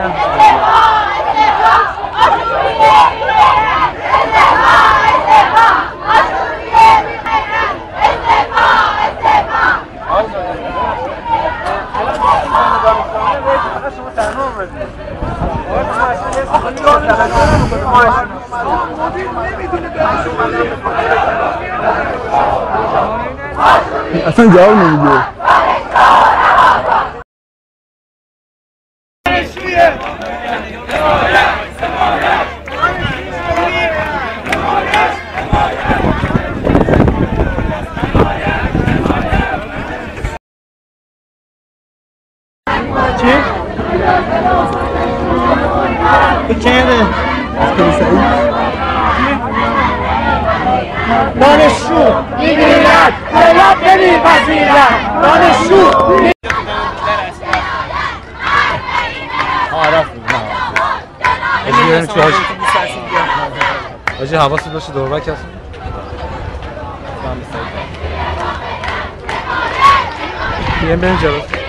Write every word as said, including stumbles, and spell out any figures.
اصلا جواب نمیده. چی؟ بکنه دانشجو میگیرد طلب نمیپذیرد دانشجو آره آجی حواست باشه دوربک هست بیایم بریم جلو.